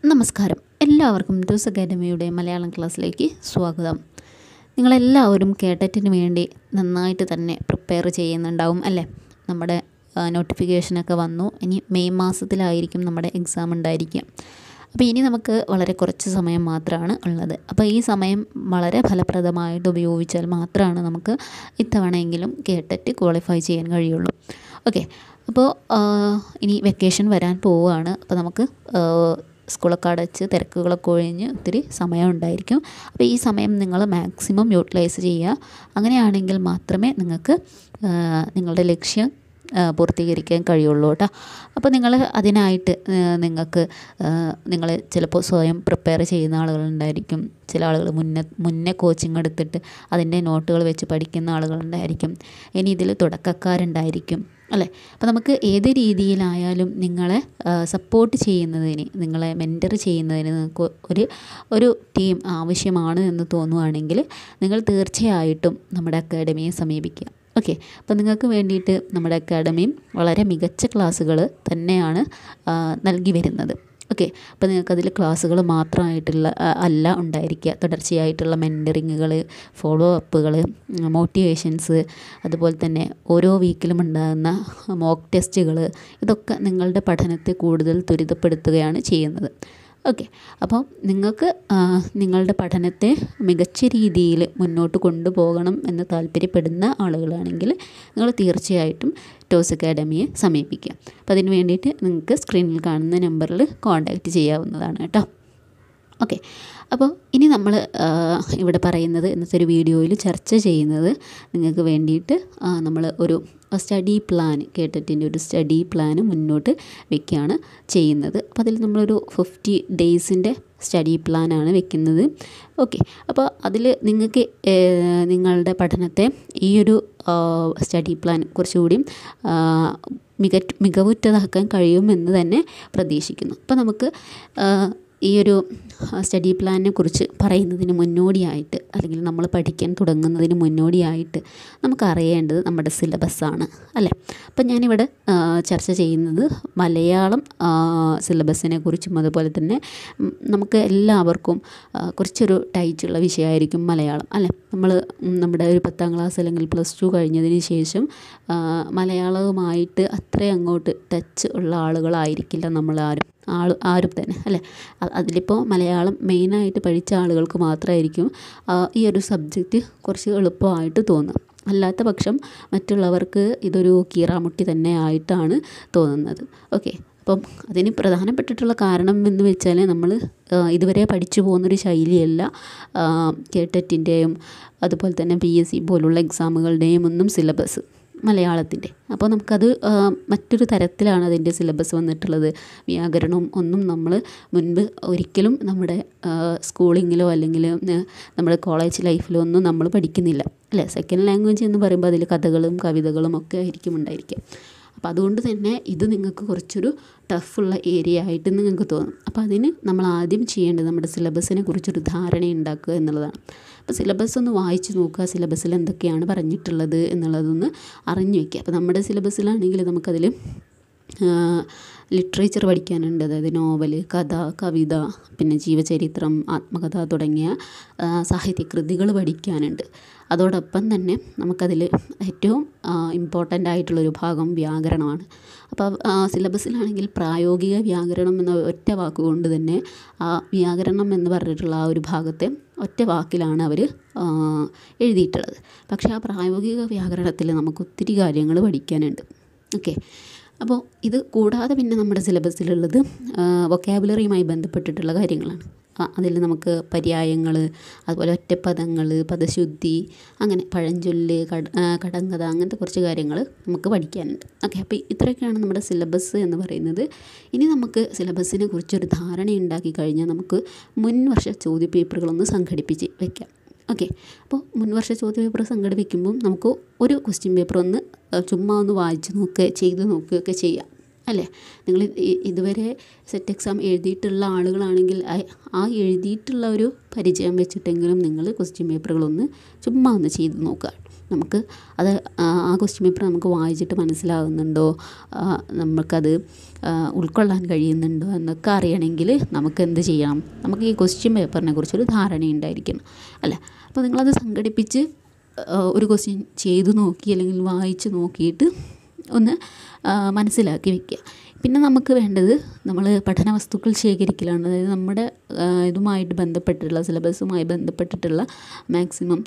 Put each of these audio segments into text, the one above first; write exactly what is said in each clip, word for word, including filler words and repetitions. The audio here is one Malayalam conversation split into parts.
നമസ്കാരം. എല്ലാവർക്കും ടൂസ് അക്കാഡമിയുടെ മലയാളം ക്ലാസ്സിലേക്ക് സ്വാഗതം. നിങ്ങളെല്ലാവരും കേട്ടറ്റിന് വേണ്ടി നന്നായിട്ട് തന്നെ പ്രിപ്പയർ ചെയ്യുന്നുണ്ടാവും അല്ലേ? നമ്മുടെ നോട്ടിഫിക്കേഷനൊക്കെ വന്നു. ഇനി മെയ് മാസത്തിലായിരിക്കും നമ്മുടെ എക്സാം ഉണ്ടായിരിക്കുക. അപ്പോൾ ഇനി നമുക്ക് വളരെ കുറച്ച് സമയം മാത്രമാണ് ഉള്ളത്. അപ്പോൾ ഈ സമയം വളരെ ഫലപ്രദമായിട്ട് ഉപയോഗിച്ചാൽ മാത്രമാണ് നമുക്ക് ഇത്തവണയെങ്കിലും കേട്ടറ്റ് ക്വാളിഫൈ ചെയ്യാൻ കഴിയുള്ളൂ. ഓക്കെ, അപ്പോൾ ഇനി വെക്കേഷൻ വരാൻ പോവുകയാണ്. അപ്പോൾ നമുക്ക് സ്കൂളൊക്കെ അടച്ച് തിരക്കുകളൊക്കെ ഒഴിഞ്ഞ് ഒത്തിരി സമയം ഉണ്ടായിരിക്കും. അപ്പോൾ ഈ സമയം നിങ്ങൾ മാക്സിമം യൂട്ടിലൈസ് ചെയ്യുക. അങ്ങനെയാണെങ്കിൽ മാത്രമേ നിങ്ങൾക്ക് നിങ്ങളുടെ ലക്ഷ്യം പൂർത്തീകരിക്കാൻ കഴിയുള്ളൂ കേട്ടോ. അപ്പോൾ നിങ്ങൾ അതിനായിട്ട് നിങ്ങൾക്ക് നിങ്ങൾ ചിലപ്പോൾ സ്വയം പ്രിപ്പയർ ചെയ്യുന്ന ആളുകളുണ്ടായിരിക്കും. ചില ആളുകൾ മുന്നേ മുന്നേ കോച്ചിങ് എടുത്തിട്ട് അതിൻ്റെ നോട്ടുകൾ വെച്ച് പഠിക്കുന്ന ആളുകളുണ്ടായിരിക്കും. ഇനി ഇതിൽ തുടക്കക്കാരുണ്ടായിരിക്കും അല്ലേ? അപ്പോൾ നമുക്ക് ഏത് രീതിയിലായാലും നിങ്ങളെ സപ്പോർട്ട് ചെയ്യുന്നതിന്, നിങ്ങളെ മെൻറ്റർ ചെയ്യുന്നതിന് നിങ്ങൾക്ക് ഒരു ഒരു ടീം ആവശ്യമാണ് എന്ന് തോന്നുകയാണെങ്കിൽ നിങ്ങൾ തീർച്ചയായിട്ടും നമ്മുടെ അക്കാഡമിയെ സമീപിക്കുക. ഓക്കെ, അപ്പോൾ നിങ്ങൾക്ക് വേണ്ടിയിട്ട് നമ്മുടെ അക്കാഡമിയും വളരെ മികച്ച ക്ലാസ്സുകൾ തന്നെയാണ് നൽകി വരുന്നത്. ഓക്കെ, അപ്പോൾ നിങ്ങൾക്കതിൽ ക്ലാസ്സുകൾ മാത്രമായിട്ടുള്ള അല്ല ഉണ്ടായിരിക്കുക. തുടർച്ചയായിട്ടുള്ള മെൻറ്ററിങ്ങുകൾ, ഫോളോ അപ്പുകൾ, മോട്ടിവേഷൻസ്, അതുപോലെ തന്നെ ഓരോ വീക്കിലും ഉണ്ടാകുന്ന മോക്ക് ടെസ്റ്റുകൾ, ഇതൊക്കെ നിങ്ങളുടെ പഠനത്തെ കൂടുതൽ ത്വരിതപ്പെടുത്തുകയാണ് ചെയ്യുന്നത്. ഓക്കെ, അപ്പോൾ നിങ്ങൾക്ക് നിങ്ങളുടെ പഠനത്തെ മികച്ച രീതിയിൽ മുന്നോട്ട് കൊണ്ടുപോകണം എന്ന് താല്പര്യപ്പെടുന്ന ആളുകളാണെങ്കിൽ നിങ്ങൾ തീർച്ചയായിട്ടും ടോസ് അക്കാഡമിയെ സമീപിക്കുക. അപ്പോൾ അതിന് വേണ്ടിയിട്ട് നിങ്ങൾക്ക് സ്ക്രീനിൽ കാണുന്ന നമ്പറിൽ കോൺടാക്റ്റ് ചെയ്യാവുന്നതാണ് കേട്ടോ. ഓക്കെ, അപ്പോൾ ഇനി നമ്മൾ ഇവിടെ പറയുന്നത്, ഇന്നത്തെ ഒരു വീഡിയോയിൽ ചർച്ച ചെയ്യുന്നത് നിങ്ങൾക്ക് വേണ്ടിയിട്ട് നമ്മൾ ഒരു സ്റ്റഡി പ്ലാൻ, കേട്ടറ്റിൻ്റെ ഒരു സ്റ്റഡി പ്ലാൻ മുന്നോട്ട് വയ്ക്കുകയാണ് ചെയ്യുന്നത്. അപ്പോൾ അതിൽ നമ്മളൊരു ഫിഫ്റ്റി ഡേയ്സിൻ്റെ സ്റ്റഡി പ്ലാനാണ് വെക്കുന്നത്. ഓക്കെ, അപ്പോൾ അതിൽ നിങ്ങൾക്ക് നിങ്ങളുടെ പഠനത്തെ ഈ ഒരു സ്റ്റഡി പ്ലാൻ കുറച്ചുകൂടി മിക മികവുറ്റതാക്കാൻ കഴിയുമെന്ന് തന്നെ പ്രതീക്ഷിക്കുന്നു. അപ്പോൾ നമുക്ക് ഈ ഒരു സ്റ്റഡി പ്ലാനിനെ കുറിച്ച് പറയുന്നതിന് മുന്നോടിയായിട്ട്, അല്ലെങ്കിൽ നമ്മൾ പഠിക്കാൻ തുടങ്ങുന്നതിന് മുന്നോടിയായിട്ട് നമുക്ക് അറിയേണ്ടത് നമ്മുടെ സിലബസാണ് അല്ലേ? അപ്പം ഞാനിവിടെ ചർച്ച ചെയ്യുന്നത് മലയാളം സിലബസിനെ കുറിച്ചും, അതുപോലെ തന്നെ നമുക്ക് എല്ലാവർക്കും കുറച്ചൊരു ടൈറ്റുള്ള വിഷയമായിരിക്കും മലയാളം അല്ലേ? നമ്മൾ നമ്മുടെ ഒരു പത്താം ക്ലാസ് അല്ലെങ്കിൽ പ്ലസ് ടു കഴിഞ്ഞതിന് ശേഷം മലയാളവുമായിട്ട് അത്രയും അങ്ങോട്ട് ടച്ച് ഉള്ള ആളുകളായിരിക്കില്ല നമ്മളാരും ആൾ ആരും തന്നെ അല്ലേ? അതിലിപ്പോൾ മലയാളം മെയിനായിട്ട് പഠിച്ച ആളുകൾക്ക് മാത്രമായിരിക്കും ഈ ഒരു സബ്ജക്റ്റ് കുറച്ച് എളുപ്പമായിട്ട് തോന്നുക. അല്ലാത്ത പക്ഷം മറ്റുള്ളവർക്ക് ഇതൊരു കീറാമുട്ടി തന്നെ ആയിട്ടാണ് തോന്നുന്നത്. ഓക്കെ, അപ്പം അതിന് പ്രധാനപ്പെട്ടിട്ടുള്ള കാരണം എന്ന് വെച്ചാൽ നമ്മൾ ഇതുവരെ പഠിച്ചു പോകുന്നൊരു ശൈലിയല്ല കേട്ടറ്റിൻ്റെയും അതുപോലെ തന്നെ പി എസ് സി പോലുള്ള എക്സാമുകളുടെയും ഒന്നും സിലബസ് മലയാളത്തിൻ്റെ. അപ്പോൾ നമുക്കത് മറ്റൊരു തരത്തിലാണ് അതിൻ്റെ സിലബസ് വന്നിട്ടുള്ളത്. വ്യാകരണവും ഒന്നും നമ്മൾ മുൻപ് ഒരിക്കലും നമ്മുടെ സ്കൂളിങ്ങിലോ അല്ലെങ്കിൽ നമ്മുടെ കോളേജ് ലൈഫിലോ ഒന്നും നമ്മൾ പഠിക്കുന്നില്ല അല്ലേ? സെക്കൻഡ് ലാംഗ്വേജ് എന്ന് പറയുമ്പോൾ അതിൽ കഥകളും കവിതകളും ഒക്കെ ആയിരിക്കും ഉണ്ടായിരിക്കുക. അപ്പോൾ അതുകൊണ്ട് തന്നെ ഇത് നിങ്ങൾക്ക് കുറച്ചൊരു ടഫുള്ള ഏരിയ ആയിട്ട് നിങ്ങൾക്ക് തോന്നും. അപ്പോൾ അതിന് നമ്മൾ ആദ്യം ചെയ്യേണ്ടത് നമ്മുടെ സിലബസിനെ കുറിച്ചൊരു ധാരണ ഉണ്ടാക്കുക എന്നുള്ളതാണ്. അപ്പോൾ സിലബസ് ഒന്ന് വായിച്ച് നോക്കുക, സിലബസിൽ എന്തൊക്കെയാണ് പറഞ്ഞിട്ടുള്ളത് എന്നുള്ളതൊന്ന് അറിഞ്ഞു വയ്ക്കുക. അപ്പോൾ നമ്മുടെ സിലബസിലാണെങ്കിൽ നമുക്കതിൽ ലിറ്ററേച്ചർ പഠിക്കാനുണ്ട്. അതായത് നോവൽ, കഥ, കവിത, പിന്നെ ജീവചരിത്രം, ആത്മകഥ തുടങ്ങിയ സാഹിത്യകൃതികൾ പഠിക്കാനുണ്ട്. അതോടൊപ്പം തന്നെ നമുക്കതിൽ ഏറ്റവും ഇമ്പോർട്ടൻ്റ് ആയിട്ടുള്ളൊരു ഭാഗം വ്യാകരണമാണ്. അപ്പോൾ സിലബസിലാണെങ്കിൽ പ്രായോഗിക വ്യാകരണം എന്ന ഒറ്റ വാക്കുകൊണ്ട് തന്നെ ആ വ്യാകരണം എന്ന് പറഞ്ഞിട്ടുള്ള ആ ഒരു ഭാഗത്തെ ഒറ്റ വാക്കിലാണ് അവർ എഴുതിയിട്ടുള്ളത്. പക്ഷേ ആ പ്രായോഗിക വ്യാകരണത്തിൽ നമുക്ക് ഒത്തിരി കാര്യങ്ങൾ പഠിക്കാനുണ്ട്. ഓക്കെ, അപ്പോൾ ഇത് കൂടാതെ പിന്നെ നമ്മുടെ സിലബസിലുള്ളത് വൊക്കാബുലറിയുമായി ബന്ധപ്പെട്ടിട്ടുള്ള കാര്യങ്ങളാണ്. അതിൽ നമുക്ക് പര്യായങ്ങൾ, അതുപോലെ ഒറ്റപ്പദങ്ങൾ, പദശുദ്ധി, അങ്ങനെ പഴഞ്ചൊല്ല്, കട കടങ്കഥ, അങ്ങനത്തെ കുറച്ച് കാര്യങ്ങൾ നമുക്ക് പഠിക്കാനുണ്ട്. ഓക്കെ, അപ്പോൾ ഇത്രയൊക്കെയാണ് നമ്മുടെ സിലബസ് എന്ന് പറയുന്നത്. ഇനി നമുക്ക് സിലബസിനെ കുറിച്ചൊരു ധാരണ ഉണ്ടാക്കി കഴിഞ്ഞാൽ നമുക്ക് മുൻ വർഷ ചോദ്യപേപ്പറുകളൊന്ന് സംഘടിപ്പിച്ച് വയ്ക്കാം. ഓക്കെ, അപ്പോൾ മുൻവർഷ ചോദ്യപേപ്പർ സംഘടിപ്പിക്കുമ്പം നമുക്ക് ഒരു ക്വസ്റ്റ്യൻ പേപ്പർ ഒന്ന് ചുമ്മാ ഒന്ന് വായിച്ച് നോക്കുക, ചെയ്ത് നോക്കുകയൊക്കെ ചെയ്യാം അല്ലേ? നിങ്ങൾ ഇതുവരെ സെറ്റ് എക്സാം എഴുതിയിട്ടുള്ള ആളുകളാണെങ്കിൽ ആ എഴുതിയിട്ടുള്ള ഒരു പരിചയം വെച്ചിട്ടെങ്കിലും നിങ്ങൾ ക്വസ്റ്റ്യൻ പേപ്പറുകളൊന്ന് ചുമ്മാ ഒന്ന് ചെയ്ത് നോക്കുക. നമുക്ക് അത് ആ ക്വസ്റ്റ്യൻ പേപ്പർ നമുക്ക് വായിച്ചിട്ട് മനസ്സിലാകുന്നുണ്ടോ, നമുക്കത് ഉൾക്കൊള്ളാൻ കഴിയുന്നുണ്ടോ എന്നൊക്കെ അറിയണമെങ്കിൽ നമുക്ക് എന്ത് ചെയ്യണം, നമുക്ക് ഈ ക്വസ്റ്റ്യൻ പേപ്പറിനെ കുറിച്ചൊരു ധാരണയുണ്ടായിരിക്കണം അല്ലേ. അപ്പോൾ നിങ്ങളത് സംഘടിപ്പിച്ച് ഒരു ക്വസ്റ്റ്യൻ ചെയ്തു നോക്കി അല്ലെങ്കിൽ വായിച്ച് നോക്കിയിട്ട് ഒന്ന് മനസ്സിലാക്കി വയ്ക്കുക. പിന്നെ നമുക്ക് വേണ്ടത് നമ്മൾ പഠന വസ്തുക്കൾ ശേഖരിക്കലാണ്. അതായത് നമ്മുടെ ഇതുമായിട്ട് ബന്ധപ്പെട്ടിട്ടുള്ള സിലബസുമായി ബന്ധപ്പെട്ടിട്ടുള്ള മാക്സിമം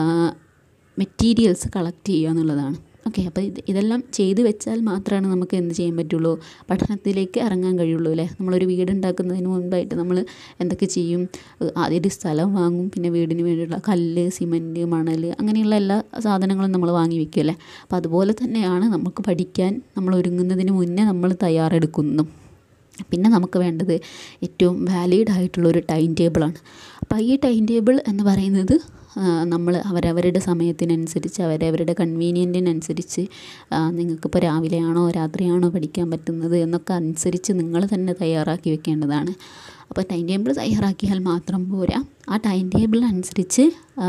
മെറ്റീരിയൽസ് കളക്ട് ചെയ്യുക എന്നുള്ളതാണ്. ഓക്കെ, അപ്പോൾ ഇത് ഇതെല്ലാം ചെയ്ത് വെച്ചാൽ മാത്രമാണ് നമുക്ക് എന്ത് ചെയ്യാൻ പറ്റുള്ളൂ, പഠനത്തിലേക്ക് ഇറങ്ങാൻ കഴിയുള്ളൂ അല്ലേ. നമ്മളൊരു വീടുണ്ടാക്കുന്നതിന് മുൻപായിട്ട് നമ്മൾ എന്തൊക്കെ ചെയ്യും, ആദ്യം ഒരു സ്ഥലം വാങ്ങും, പിന്നെ വീടിന് വേണ്ടിയുള്ള കല്ല്, സിമൻറ്റ്, മണൽ, അങ്ങനെയുള്ള എല്ലാ സാധനങ്ങളും നമ്മൾ വാങ്ങി വയ്ക്കും അല്ലേ. അപ്പോൾ അതുപോലെ തന്നെയാണ് നമുക്ക് പഠിക്കാൻ നമ്മൾ ഒരുങ്ങുന്നതിന് മുന്നേ നമ്മൾ തയ്യാറെടുക്കുന്നു. പിന്നെ നമുക്ക് വേണ്ടത് ഏറ്റവും വാലിഡ് ആയിട്ടുള്ളൊരു ടൈം ടേബിളാണ്. അപ്പോൾ ഈ ടൈം ടേബിൾ എന്ന് പറയുന്നത് നമ്മൾ അവരവരുടെ സമയത്തിനനുസരിച്ച് അവരവരുടെ കൺവീനിയൻറ്റിനനുസരിച്ച് നിങ്ങൾക്കിപ്പോൾ രാവിലെയാണോ രാത്രിയാണോ പഠിക്കാൻ പറ്റുന്നത് എന്നൊക്കെ അനുസരിച്ച് നിങ്ങൾ തന്നെ തയ്യാറാക്കി വെക്കേണ്ടതാണ്. അപ്പോൾ ടൈം ടേബിൾ തയ്യാറാക്കിയാൽ മാത്രം പോരാ, ആ ടൈം ടേബിളിനനുസരിച്ച്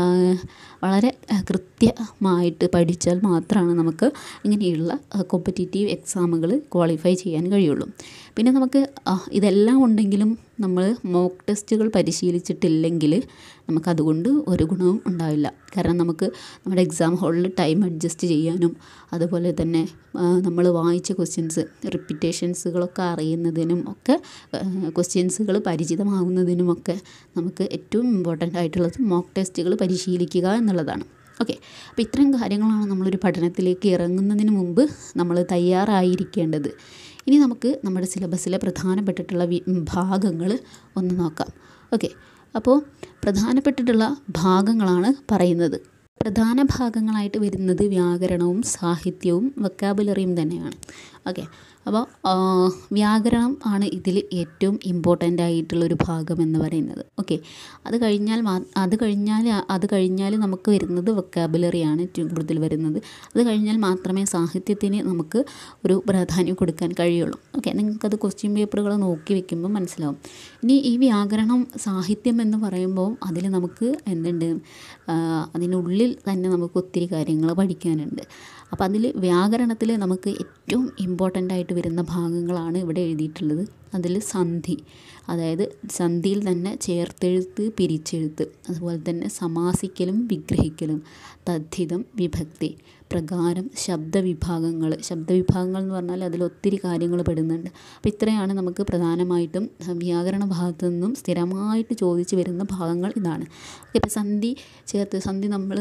വളരെ കൃത്യമായിട്ട് പഠിച്ചാൽ മാത്രമാണ് നമുക്ക് ഇങ്ങനെയുള്ള കോമ്പറ്റീറ്റീവ് എക്സാമുകൾ ക്വാളിഫൈ ചെയ്യാൻ കഴിയുള്ളൂ. പിന്നെ നമുക്ക് ഇതെല്ലാം ഉണ്ടെങ്കിലും നമ്മൾ മോക്ക് ടെസ്റ്റുകൾ പരിശീലിച്ചിട്ടില്ലെങ്കിൽ നമുക്കതുകൊണ്ട് ഒരു ഗുണവും ഉണ്ടാവില്ല. കാരണം നമുക്ക് നമ്മുടെ എക്സാം ഹാളിൽ ടൈം അഡ്ജസ്റ്റ് ചെയ്യാനും അതുപോലെ തന്നെ നമ്മൾ വായിച്ച ക്വസ്റ്റ്യൻസ് റിപ്പീറ്റേഷൻസുകളൊക്കെ അറിയുന്നതിനും ഒക്കെ ക്വസ്റ്റ്യൻസുകൾ പരിചിതമാകുന്നതിനുമൊക്കെ നമുക്ക് ഏറ്റവും ഇമ്പോർട്ടൻ്റ് ആയിട്ടുള്ളത് മോക്ക് ടെസ്റ്റുകൾ പരിശീലിക്കുക എന്നുള്ളതാണ്. ഓക്കെ, അപ്പോൾ ഇത്തരം കാര്യങ്ങളാണ് നമ്മളൊരു പഠനത്തിലേക്ക് ഇറങ്ങുന്നതിന് മുമ്പ് നമ്മൾ തയ്യാറായിരിക്കേണ്ടത്. ഇനി നമുക്ക് നമ്മുടെ സിലബസിലെ പ്രധാനപ്പെട്ടിട്ടുള്ള ഭാഗങ്ങൾ ഒന്ന് നോക്കാം. ഓക്കെ, അപ്പോൾ പ്രധാനപ്പെട്ടിട്ടുള്ള ഭാഗങ്ങളാണ് പറയുന്നത്. പ്രധാന ഭാഗങ്ങളായിട്ട് വരുന്നത് വ്യാകരണവും സാഹിത്യവും വൊക്കാബുലറിയും തന്നെയാണ്. ഓക്കെ, അപ്പോൾ വ്യാകരണം ആണ് ഇതിൽ ഏറ്റവും ഇമ്പോർട്ടൻ്റ് ആയിട്ടുള്ളൊരു ഭാഗം എന്ന് പറയുന്നത്. ഓക്കെ, അത് കഴിഞ്ഞാൽ അത് കഴിഞ്ഞാൽ അത് കഴിഞ്ഞാൽ നമുക്ക് വരുന്നത് വൊക്കാബുലറിയാണ് ഏറ്റവും കൂടുതൽ വരുന്നത്. അത് കഴിഞ്ഞാൽ മാത്രമേ സാഹിത്യത്തിന് നമുക്ക് ഒരു പ്രാധാന്യം കൊടുക്കാൻ കഴിയുള്ളൂ. ഓക്കെ, നിങ്ങൾക്കത് ക്വസ്റ്റ്യൻ പേപ്പറുകൾ നോക്കി വെക്കുമ്പോൾ മനസ്സിലാവും. ഇനി ഈ വ്യാകരണം സാഹിത്യം എന്ന് പറയുമ്പോൾ അതിൽ നമുക്ക് എന്തുണ്ട്, അതിനുള്ളിൽ തന്നെ നമുക്ക് ഒത്തിരി കാര്യങ്ങൾ പഠിക്കാനുണ്ട്. അപ്പോൾ അതിൽ വ്യാകരണത്തിൽ നമുക്ക് ഏറ്റവും ഇമ്പോർട്ടൻ്റ് ആയിട്ട് വരുന്ന ഭാഗങ്ങളാണ് ഇവിടെ എഴുതിയിട്ടുള്ളത്. അതിൽ സന്ധി, അതായത് സന്ധിയിൽ തന്നെ ചേർത്തെഴുത്ത്, പിരിച്ചെഴുത്ത്, അതുപോലെ തന്നെ സമാസിക്കലും വിഗ്രഹിക്കലും, തദ്ധിതം, വിഭക്തി, പ്രകാരം, ശബ്ദവിഭാഗങ്ങൾ. ശബ്ദവിഭാഗങ്ങൾ എന്ന് പറഞ്ഞാൽ അതിൽ ഒത്തിരി കാര്യങ്ങൾ പെടുന്നുണ്ട്. അപ്പോൾ ഇത്രയാണ് നമുക്ക് പ്രധാനമായിട്ടും വ്യാകരണ ഭാഗത്തു നിന്നും സ്ഥിരമായിട്ട് ചോദിച്ചു വരുന്ന ഭാഗങ്ങൾ ഇതാണ്. ഇപ്പോൾ സന്ധി ചേർത്ത്, സന്ധി നമ്മൾ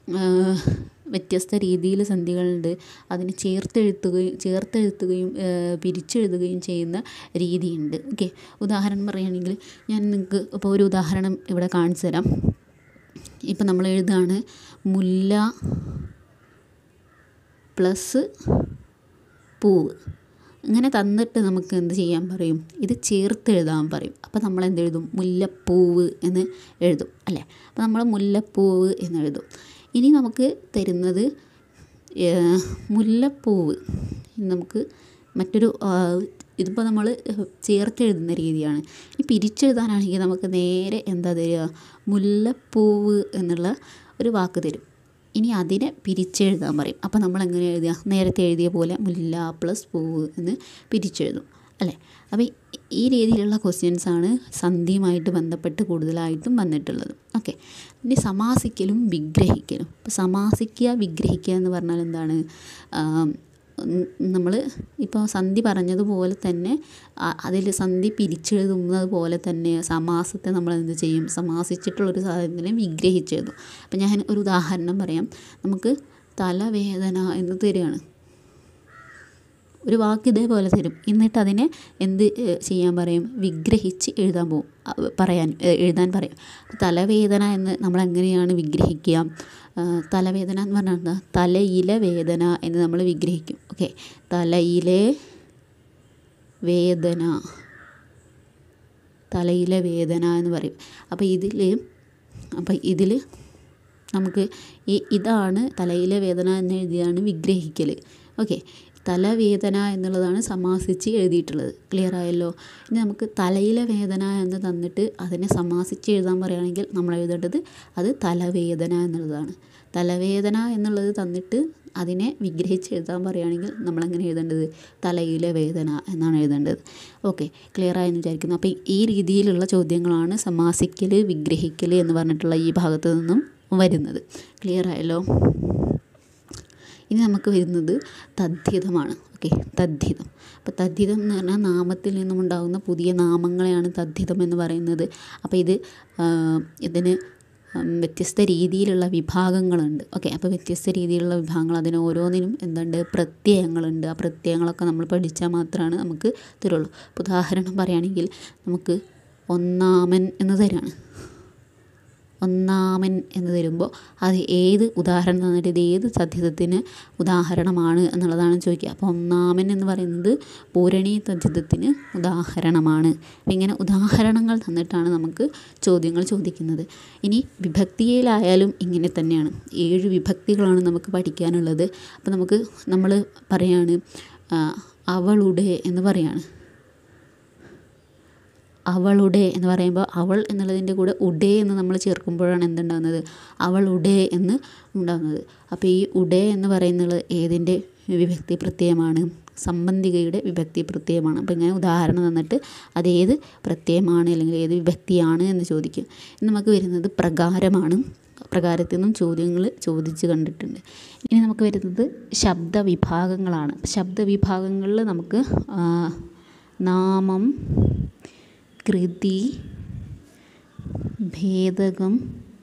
വ്യത്യസ്ത രീതിയിൽ സന്ധികളുണ്ട്. അതിന് ചേർത്തെഴുത്തുകയും ചേർത്തെഴുത്തുകയും പിരിച്ചെഴുതുകയും ചെയ്യുന്ന രീതിയുണ്ട്. ഓക്കെ, ഉദാഹരണം പറയുകയാണെങ്കിൽ ഞാൻ നിങ്ങൾക്ക് ഇപ്പോൾ ഒരു ഉദാഹരണം ഇവിടെ കാണിച്ചു തരാം. ഇപ്പം നമ്മൾ എഴുതുകയാണ് മുല്ല പ്ലസ് പൂവ്. ഇങ്ങനെ തന്നിട്ട് നമുക്ക് എന്ത് ചെയ്യാൻ പറയും, ഇത് ചേർത്തെഴുതാൻ പറയും. അപ്പോൾ നമ്മൾ എന്തെഴുതും, മുല്ലപ്പൂവ് എന്ന് എഴുതും അല്ലേ. അപ്പോൾ നമ്മൾ മുല്ലപ്പൂവ് എന്നെഴുതും. ഇനി നമുക്ക് തരുന്നത് മുല്ലപ്പൂവ്, നമുക്ക് മറ്റൊരു ഇതിപ്പോൾ നമ്മൾ ചേർത്തെഴുതുന്ന രീതിയാണ്. ഇനി പിരിച്ചെഴുതാനാണെങ്കിൽ നമുക്ക് നേരെ എന്താ തരിക, മുല്ലപ്പൂവ് എന്നുള്ള ഒരു വാക്ക് തരും. ഇനി അതിനെ പിരിച്ചെഴുതാൻ പറയും. അപ്പോൾ നമ്മൾ എങ്ങനെ എഴുതുക, നേരത്തെ എഴുതിയ പോലെ മുല്ല പ്ലസ് പൂവ് എന്ന് പിരിച്ചെഴുതും അല്ലേ. അപ്പോൾ ഈ രീതിയിലുള്ള ക്വസ്റ്റ്യൻസാണ് സന്ധിയുമായിട്ട് ബന്ധപ്പെട്ട് കൂടുതലായിട്ടും വന്നിട്ടുള്ളത്. ഓക്കെ, ഇനി സമാസിക്കലും വിഗ്രഹിക്കലും. ഇപ്പോൾ സമാസിക്കുക വിഗ്രഹിക്കുക എന്ന് പറഞ്ഞാൽ എന്താണ്, നമ്മൾ ഇപ്പോൾ സന്ധി പറഞ്ഞതുപോലെ തന്നെ അതിൽ സന്ധി പിരിച്ചെഴുതുന്നത് പോലെ തന്നെ സമാസത്തെ നമ്മൾ എന്ത് ചെയ്യും, സമാസിച്ചിട്ടുള്ളൊരു സാധനത്തിനെ വിഗ്രഹിച്ചെഴുതും. അപ്പം ഞാൻ ഒരു ഉദാഹരണം പറയാം. നമുക്ക് തലവേദന എന്ന് തരികയാണ്, ഒരു വാക്ക് ഇതേപോലെ തരും. എന്നിട്ട് അതിനെ എന്ത് ചെയ്യാൻ പറയും, വിഗ്രഹിച്ച് എഴുതാൻ പോകും, പറയാൻ എഴുതാൻ പറയും. തലവേദന എന്ന് നമ്മൾ എങ്ങനെയാണ് വിഗ്രഹിക്കുക, തലവേദന എന്ന് പറഞ്ഞാൽ എന്താ, തലയിലെ വേദന എന്ന് നമ്മൾ വിഗ്രഹിക്കും. ഓക്കെ, തലയിലെ വേദന, തലയിലെ വേദന എന്ന് പറയും. അപ്പോൾ ഇതിൽ അപ്പോൾ ഇതിൽ നമുക്ക് ഈ ഇതാണ് തലയിലെ വേദന എന്ന് എഴുതിയാണ് വിഗ്രഹിക്കൽ. ഓക്കെ, തലവേദന എന്നുള്ളതാണ് സമാസിച്ച് എഴുതിയിട്ടുള്ളത്. ക്ലിയർ ആയല്ലോ. ഇനി നമുക്ക് തലയിലെ വേദന എന്ന് തന്നിട്ട് അതിനെ സമാസിച്ച് എഴുതാൻ പറയുകയാണെങ്കിൽ നമ്മൾ എഴുതേണ്ടത് അത് തലവേദന എന്നുള്ളതാണ്. തലവേദന എന്നുള്ളത് തന്നിട്ട് അതിനെ വിഗ്രഹിച്ച് എഴുതാൻ പറയുകയാണെങ്കിൽ നമ്മളെങ്ങനെ എഴുതേണ്ടത്? തലയിലെ വേദന എന്നാണ് എഴുതേണ്ടത്. ഓക്കെ, ക്ലിയർ ആയെന്ന് വിചാരിക്കുന്നു. അപ്പോൾ ഈ രീതിയിലുള്ള ചോദ്യങ്ങളാണ് സമാസിക്കൽ, വിഗ്രഹിക്കൽ എന്ന് പറഞ്ഞിട്ടുള്ള ഈ ഭാഗത്ത് നിന്നും വരുന്നത്. ക്ലിയർ ആയല്ലോ? ഇനി നമുക്ക് വരുന്നത് തദ്ധിതമാണ്. ഓക്കെ, തദ്ധിതം. അപ്പോൾ തദ്ധിതം എന്ന് പറഞ്ഞാൽ നാമത്തിൽ നിന്നുമുണ്ടാകുന്ന പുതിയ നാമങ്ങളെയാണ് തദ്ധിതം എന്ന് പറയുന്നത്. അപ്പോൾ ഇത് ഇതിന് വ്യത്യസ്ത രീതിയിലുള്ള വിഭാഗങ്ങളുണ്ട്. ഓക്കെ, അപ്പോൾ വ്യത്യസ്ത രീതിയിലുള്ള വിഭാഗങ്ങൾ, അതിന് ഓരോന്നിനും എന്തുണ്ട്? പ്രത്യയങ്ങളുണ്ട്. ആ പ്രത്യയങ്ങളൊക്കെ നമ്മൾ പഠിച്ചാൽ മാത്രമാണ് നമുക്ക് തരുള്ളൂ. അപ്പോൾ ഉദാഹരണം പറയുകയാണെങ്കിൽ നമുക്ക് ഒന്നാമൻ എന്ന് തരാണ്. ഒന്നാമൻ എന്ന് തരുമ്പോൾ അത് ഏത് ഉദാഹരണം തന്നിട്ട് ഇത് ഏത് തദ്ധിതത്തിന് ഉദാഹരണമാണ് എന്നുള്ളതാണ് ചോദിക്കുക. അപ്പോൾ ഒന്നാമൻ എന്ന് പറയുന്നത് പൂരണീ തദ്ധിതത്തിന് ഉദാഹരണമാണ്. അപ്പോൾ ഇങ്ങനെ ഉദാഹരണങ്ങൾ തന്നിട്ടാണ് നമുക്ക് ചോദ്യങ്ങൾ ചോദിക്കുന്നത്. ഇനി വിഭക്തിയിലായാലും ഇങ്ങനെ തന്നെയാണ്. ഏഴ് വിഭക്തികളാണ് നമുക്ക് പഠിക്കാനുള്ളത്. അപ്പോൾ നമുക്ക് നമ്മൾ പറയാണ് അവളുടെ എന്ന് പറയാണ്. അവളുടെ എന്ന് പറയുമ്പോൾ അവൾ എന്നുള്ളതിൻ്റെ കൂടെ ഉടേ എന്ന് നമ്മൾ ചേർക്കുമ്പോഴാണ് എന്തുണ്ടാകുന്നത്? അവളുടെ എന്ന് ഉണ്ടാകുന്നത്. അപ്പോൾ ഈ ഉടേ എന്ന് പറയുന്നത് ഏതിൻ്റെ വിഭക്തി പ്രത്യയമാണ്? സംബന്ധികയുടെ വിഭക്തി പ്രത്യയമാണ്. അപ്പോൾ ഇങ്ങനെ ഉദാഹരണം തന്നിട്ട് അതേത് പ്രത്യയമാണ് അല്ലെങ്കിൽ ഏത് വിഭക്തിയാണ് എന്ന് ചോദിക്കും. ഇനി നമുക്ക് വരുന്നത് പ്രകാരമാണ്. പ്രകാരത്തിൽ നിന്നും ചോദ്യങ്ങൾ ചോദിച്ച് കണ്ടിട്ടുണ്ട്. ഇനി നമുക്ക് വരുന്നത് ശബ്ദവിഭാഗങ്ങളാണ്. ശബ്ദവിഭാഗങ്ങളിൽ നമുക്ക് നാമം, കൃതി, ഭേദകം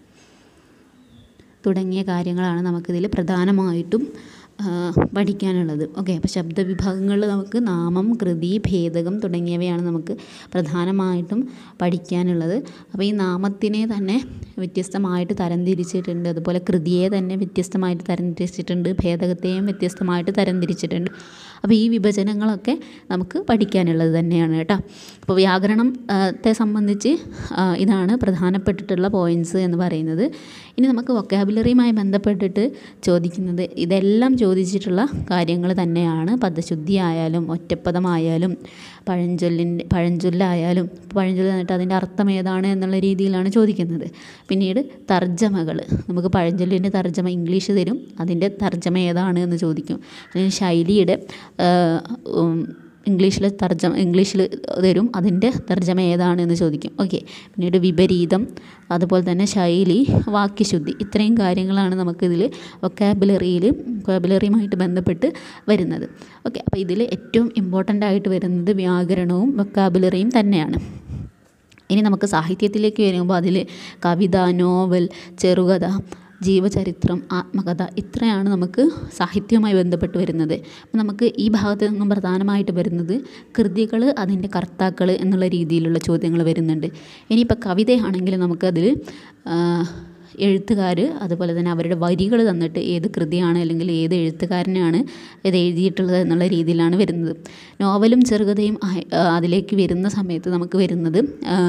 തുടങ്ങിയ കാര്യങ്ങളാണ് നമുക്കിതിൽ പ്രധാനമായിട്ടും പഠിക്കാനുള്ളത്. ഓക്കെ, അപ്പോൾ ശബ്ദവിഭാഗങ്ങളിൽ നമുക്ക് നാമം, കൃതി, ഭേദകം തുടങ്ങിയവയാണ് നമുക്ക് പ്രധാനമായിട്ടും പഠിക്കാനുള്ളത്. അപ്പോൾ ഈ നാമത്തിനെ തന്നെ വ്യത്യസ്തമായിട്ട് തരംതിരിച്ചിട്ടുണ്ട്. അതുപോലെ കൃതിയെ തന്നെ വ്യത്യസ്തമായിട്ട് തരംതിരിച്ചിട്ടുണ്ട്. ഭേദകത്തെയും വ്യത്യസ്തമായിട്ട് തരംതിരിച്ചിട്ടുണ്ട്. അപ്പോൾ ഈ വിഭജനങ്ങളൊക്കെ നമുക്ക് പഠിക്കാനുള്ളത് തന്നെയാണ് കേട്ടോ. അപ്പോൾ വ്യാകരണത്തെ സംബന്ധിച്ച് ഇതാണ് പ്രധാനപ്പെട്ടിട്ടുള്ള പോയിൻറ്റ്സ് എന്ന് പറയുന്നത്. ഇനി നമുക്ക് വൊക്കാബുലറിയുമായി ബന്ധപ്പെട്ടിട്ട് ചോദിക്കുന്നത് ഇതെല്ലാം ചോദിച്ചിട്ടുള്ള കാര്യങ്ങൾ തന്നെയാണ്. പദശുദ്ധി ആയാലും ഒറ്റപ്പദമായാലും പഴഞ്ചൊല്ലിൻ്റെ പഴഞ്ചൊല്ലായാലും പഴഞ്ചൊല്ല് എന്നിട്ട് അതിൻ്റെ അർത്ഥം ഏതാണ് എന്നുള്ള രീതിയിലാണ് ചോദിക്കുന്നത്. പിന്നീട് തർജ്ജമകൾ, നമുക്ക് പഴഞ്ചൊല്ലിൻ്റെ തർജ്ജമ ഇംഗ്ലീഷ് തരും, അതിൻ്റെ തർജ്ജമ ഏതാണ് എന്ന് ചോദിക്കും. അല്ലെങ്കിൽ ശൈലിയുടെ ഇംഗ്ലീഷിൽ തർജ്ജമ ഇംഗ്ലീഷിൽ തരും, അതിൻ്റെ തർജ്ജമ ഏതാണ് എന്ന് ചോദിക്കും. ഓക്കെ, പിന്നീട് വിപരീതം, അതുപോലെ തന്നെ ശൈലി, വാക്യശുദ്ധി, ഇത്രയും കാര്യങ്ങളാണ് നമുക്കിതിൽ വൊക്കാബുലറിയിൽ വൊക്കാബുലറിയുമായിട്ട് ബന്ധപ്പെട്ട് വരുന്നത്. ഓക്കെ, അപ്പോൾ ഇതിൽ ഏറ്റവും ഇമ്പോർട്ടൻ്റ് ആയിട്ട് വരുന്നത് വ്യാകരണവും വൊക്കാബുലറിയും തന്നെയാണ്. ഇനി നമുക്ക് സാഹിത്യത്തിലേക്ക് വരുമ്പോൾ അതിൽ കവിത, നോവൽ, ചെറുകഥ, ജീവചരിത്രം, ആത്മകഥ, ഇത്രയാണ് നമുക്ക് സാഹിത്യവുമായി ബന്ധപ്പെട്ട് വരുന്നത്. അപ്പോൾ നമുക്ക് ഈ ഭാഗത്ത് നിന്നും പ്രധാനമായിട്ട് വരുന്നത് കൃതികൾ, അതിൻ്റെ കർത്താക്കൾ എന്നുള്ള രീതിയിലുള്ള ചോദ്യങ്ങൾ വരുന്നുണ്ട്. ഇനിയിപ്പോൾ കവിതയാണെങ്കിൽ നമുക്കതിൽ എഴുത്തുകാർ, അതുപോലെ തന്നെ അവരുടെ വരികൾ തന്നിട്ട് ഏത് കൃതിയാണ് അല്ലെങ്കിൽ ഏത് എഴുത്തുകാരനാണ് ഇത് എഴുതിയിട്ടുള്ളത് എന്നുള്ള രീതിയിലാണ് വരുന്നത്. നോവലും ചെറുകഥയും അതിലേക്ക് വരുന്ന സമയത്ത് നമുക്ക് വരുന്നത്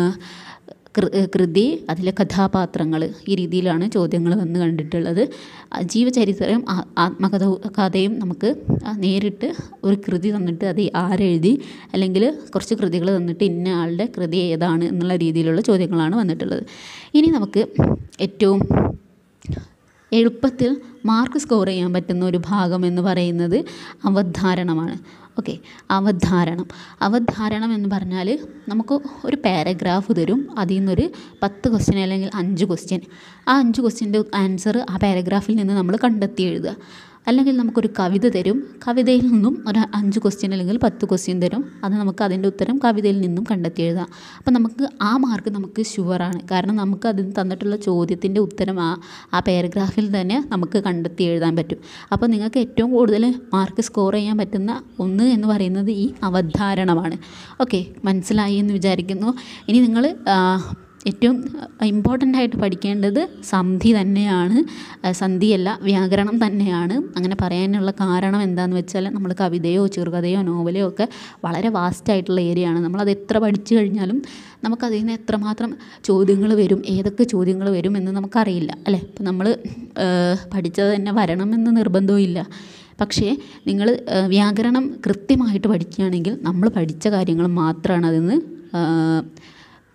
കൃതി, അതിലെ കഥാപാത്രങ്ങൾ, ഈ രീതിയിലാണ് ചോദ്യങ്ങൾ വന്ന് കണ്ടിട്ടുള്ളത്. ജീവചരിത്രം, ആത്മകഥ കഥയും നമുക്ക് നേരിട്ട് ഒരു കൃതി തന്നിട്ട് അത് ആരെഴുതി അല്ലെങ്കിൽ കുറച്ച് കൃതികൾ തന്നിട്ട് ഇന്ന ആളുടെ കൃതി ഏതാണ് എന്നുള്ള രീതിയിലുള്ള ചോദ്യങ്ങളാണ് വന്നിട്ടുള്ളത്. ഇനി നമുക്ക് ഏറ്റവും എളുപ്പത്തിൽ മാർക്ക് സ്കോർ ചെയ്യാൻ പറ്റുന്ന ഒരു ഭാഗം എന്ന് പറയുന്നത് അവധാരണമാണ്. ഓക്കെ, അവധാരണം അവധാരണം എന്ന് പറഞ്ഞാൽ നമുക്ക് ഒരു പാരഗ്രാഫ് തരും, അതിൽ നിന്നൊരു പത്ത് ക്വസ്റ്റ്യൻ അല്ലെങ്കിൽ അഞ്ച് ക്വസ്റ്റ്യൻ, ആ അഞ്ച് ക്വസ്റ്റ്യൻ്റെ ആൻസർ ആ പാരഗ്രാഫിൽ നിന്ന് നമ്മൾ കണ്ടെത്തി എഴുതുക. അല്ലെങ്കിൽ നമുക്കൊരു കവിത തരും, കവിതയിൽ നിന്നും ഒരു അഞ്ച് ക്വസ്റ്റ്യൻ അല്ലെങ്കിൽ പത്ത് ക്വസ്റ്റ്യൻ തരും, അത് നമുക്ക് അതിൻ്റെ ഉത്തരം കവിതയിൽ നിന്നും കണ്ടെത്തി എഴുതാം. അപ്പം നമുക്ക് ആ മാർക്ക് നമുക്ക് ഷുവറാണ്, കാരണം നമുക്ക് അതിന് തന്നിട്ടുള്ള ചോദ്യത്തിൻ്റെ ഉത്തരം ആ ആ പാരഗ്രാഫിൽ തന്നെ നമുക്ക് കണ്ടെത്തി എഴുതാൻ പറ്റും. അപ്പോൾ നിങ്ങൾക്ക് ഏറ്റവും കൂടുതൽ മാർക്ക് സ്കോർ ചെയ്യാൻ പറ്റുന്ന ഒന്ന് എന്ന് പറയുന്നത് ഈ അവധാരണമാണ്. ഓക്കെ, മനസ്സിലായി എന്ന് വിചാരിക്കുന്നു. ഇനി നിങ്ങൾ ഏറ്റവും ഇമ്പോർട്ടൻ്റ് ആയിട്ട് പഠിക്കേണ്ടത് സന്ധി തന്നെയാണ്, സന്ധിയല്ല വ്യാകരണം തന്നെയാണ്. അങ്ങനെ പറയാനുള്ള കാരണം എന്താണെന്ന് വെച്ചാൽ നമ്മൾ കവിതയോ ചെറുകഥയോ നോവലോ ഒക്കെ വളരെ വാസ്റ്റായിട്ടുള്ള ഏരിയയാണ്. നമ്മളത് എത്ര പഠിച്ചു കഴിഞ്ഞാലും നമുക്കതിൽ നിന്ന് എത്രമാത്രം ചോദ്യങ്ങൾ വരും, ഏതൊക്കെ ചോദ്യങ്ങൾ വരും എന്ന് നമുക്കറിയില്ല അല്ലേ. അപ്പോൾ നമ്മൾ പഠിച്ചത് തന്നെ വരണമെന്ന് നിർബന്ധവും ഇല്ല. പക്ഷേ നിങ്ങൾ വ്യാകരണം കൃത്യമായിട്ട് പഠിക്കുകയാണെങ്കിൽ നമ്മൾ പഠിച്ച കാര്യങ്ങൾ മാത്രമാണ് അതിൽ നിന്ന്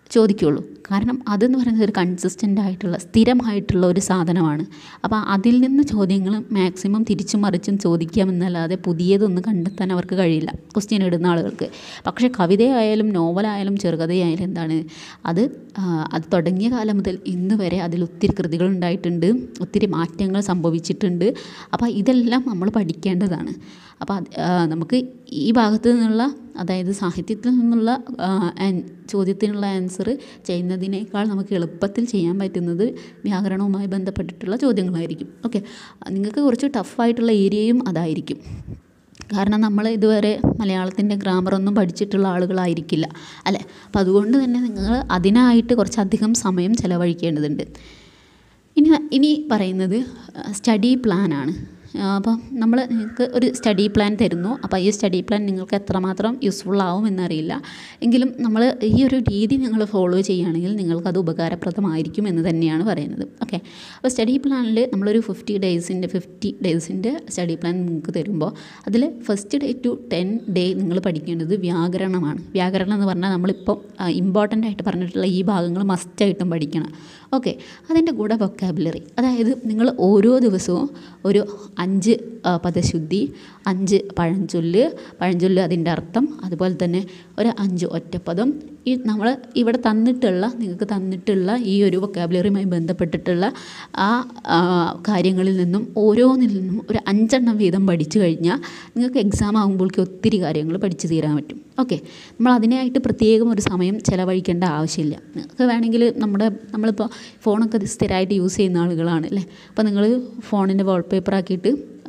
ചോദിക്കുകയുള്ളൂ. കാരണം അതെന്ന് പറയുന്നത് ഒരു കൺസിസ്റ്റൻ്റ് ആയിട്ടുള്ള സ്ഥിരമായിട്ടുള്ള ഒരു സാധനമാണ്. അപ്പോൾ അതിൽ നിന്ന് ചോദ്യങ്ങൾ മാക്സിമം തിരിച്ചും മറിച്ചും ചോദിക്കാമെന്നല്ലാതെ പുതിയതൊന്നും കണ്ടെത്താൻ അവർക്ക് കഴിയില്ല ക്വസ്റ്റ്യൻ ഇടുന്ന ആളുകൾക്ക്. പക്ഷേ കവിതയായാലും നോവലായാലും ചെറുകഥയായാലും എന്താണ് അത് അത് തുടങ്ങിയ കാലം മുതൽ ഇന്ന് വരെ അതിൽ ഒത്തിരി കൃതികൾ ഉണ്ടായിട്ടുണ്ട്, ഒത്തിരി മാറ്റങ്ങൾ സംഭവിച്ചിട്ടുണ്ട്. അപ്പോൾ ഇതെല്ലാം നമ്മൾ പഠിക്കേണ്ടതാണ്. അപ്പോൾ നമുക്ക് ഈ ഭാഗത്തു നിന്നുള്ള, അതായത് സാഹിത്യത്തിൽ നിന്നുള്ള ചോദ്യത്തിനുള്ള ആൻസർ ചെയ്യുന്നതിനേക്കാൾ നമുക്ക് എളുപ്പത്തിൽ ചെയ്യാൻ പറ്റുന്നത് വ്യാകരണവുമായി ബന്ധപ്പെട്ടിട്ടുള്ള ചോദ്യങ്ങളായിരിക്കും. ഓക്കെ, നിങ്ങൾക്ക് കുറച്ച് ടഫായിട്ടുള്ള ഏരിയയും അതായിരിക്കും. കാരണം നമ്മൾ ഇതുവരെ മലയാളത്തിൻ്റെ ഗ്രാമറൊന്നും പഠിച്ചിട്ടുള്ള ആളുകളായിരിക്കില്ല അല്ലേ. അപ്പോൾ അതുകൊണ്ട് തന്നെ നിങ്ങൾ അതിനായിട്ട് കുറച്ചധികം സമയം ചിലവഴിക്കേണ്ടതുണ്ട്. ഇനി ഇനി പറയുന്നത് സ്റ്റഡി പ്ലാനാണ്. അപ്പം നമ്മൾ നിങ്ങൾക്ക് ഒരു സ്റ്റഡി പ്ലാൻ തരുന്നു. അപ്പോൾ ഈ സ്റ്റഡി പ്ലാൻ നിങ്ങൾക്ക് എത്രമാത്രം യൂസ്ഫുൾ ആവും എന്നറിയില്ല. എങ്കിലും നമ്മൾ ഈ ഒരു രീതി നിങ്ങൾ ഫോളോ ചെയ്യുകയാണെങ്കിൽ നിങ്ങൾക്കത് ഉപകാരപ്രദമായിരിക്കും എന്ന് തന്നെയാണ് പറയുന്നത്. ഓക്കെ, അപ്പോൾ സ്റ്റഡി പ്ലാനിൽ നമ്മളൊരു ഫിഫ്റ്റി ഡേയ്സിൻ്റെ ഫിഫ്റ്റി ഡേയ്സിൻ്റെ സ്റ്റഡി പ്ലാൻ നിങ്ങൾക്ക് തരുമ്പോൾ അതിൽ first day to ten day നിങ്ങൾ പഠിക്കേണ്ടത് വ്യാകരണമാണ്. വ്യാകരണം എന്ന് പറഞ്ഞാൽ നമ്മളിപ്പോൾ ഇമ്പോർട്ടൻ്റ് ആയിട്ട് പറഞ്ഞിട്ടുള്ള ഈ ഭാഗങ്ങൾ മസ്റ്റായിട്ടും പഠിക്കണം. ഓക്കെ, അതിൻ്റെ കൂടെ വൊക്കാബുലറി, അതായത് നിങ്ങൾ ഓരോ ദിവസവും ഒരു അഞ്ച് പദശുദ്ധി, അഞ്ച് പഴഞ്ചൊല്ല് പഴഞ്ചൊല്ല് അതിൻ്റെ അർത്ഥം, അതുപോലെ തന്നെ ഒരു അഞ്ച് ഒറ്റപ്പദം, ഈ നമ്മൾ ഇവിടെ തന്നിട്ടുള്ള നിങ്ങൾക്ക് തന്നിട്ടുള്ള ഈ ഒരു വൊക്കാബുലറിയുമായി ബന്ധപ്പെട്ടിട്ടുള്ള ആ കാര്യങ്ങളിൽ നിന്നും ഓരോന്നിൽ നിന്നും ഒരു അഞ്ചെണ്ണം വീതം പഠിച്ചു കഴിഞ്ഞാൽ നിങ്ങൾക്ക് എക്സാം ആകുമ്പോഴേക്കും ഒത്തിരി കാര്യങ്ങൾ പഠിച്ചു തീരാൻ പറ്റും. ഓക്കെ, നമ്മൾ അതിനായിട്ട് പ്രത്യേകം ഒരു സമയം ചിലവഴിക്കേണ്ട ആവശ്യമില്ല. നിങ്ങൾക്ക് വേണമെങ്കിൽ നമ്മുടെ നമ്മളിപ്പോൾ ഫോണൊക്കെ സ്ഥിരമായിട്ട് യൂസ് ചെയ്യുന്ന ആളുകളാണ് അല്ലേ. അപ്പോൾ നിങ്ങൾ ഫോണിൻ്റെ വാൾപേപ്പർ ആക്കിയിട്ട്